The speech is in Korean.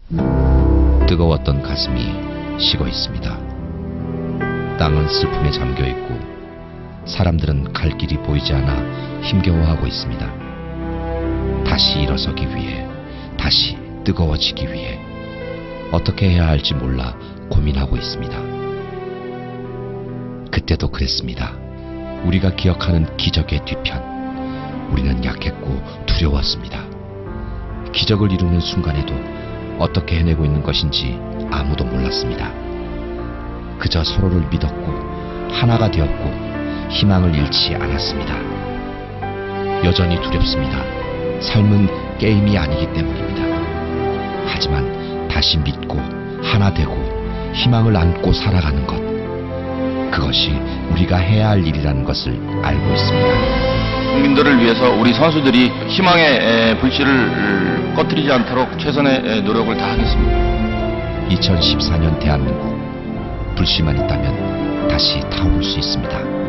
뜨거웠던 가슴이 식어 있습니다. 땅은 슬픔에 잠겨 있고 사람들은 갈 길이 보이지 않아 힘겨워하고 있습니다. 다시 일어서기 위해, 다시 뜨거워지기 위해 어떻게 해야 할지 몰라 고민하고 있습니다. 그때도 그랬습니다. 우리가 기억하는 기적의 뒤편, 우리는 약했고 두려웠습니다. 기적을 이루는 순간에도 어떻게 해내고 있는 것인지 아무도 몰랐습니다. 그저 서로를 믿었고 하나가 되었고 희망을 잃지 않았습니다. 여전히 두렵습니다. 삶은 게임이 아니기 때문입니다. 하지만 다시 믿고 하나 되고 희망을 안고 살아가는 것, 그것이 우리가 해야 할 일이라는 것을 알고 있습니다. 국민들을 위해서 우리 선수들이 희망의 불씨를 꺼뜨리지 않도록 최선의 노력을 다하겠습니다. 2014년 대한민국, 불씨만 있다면 다시 타오를 수 있습니다.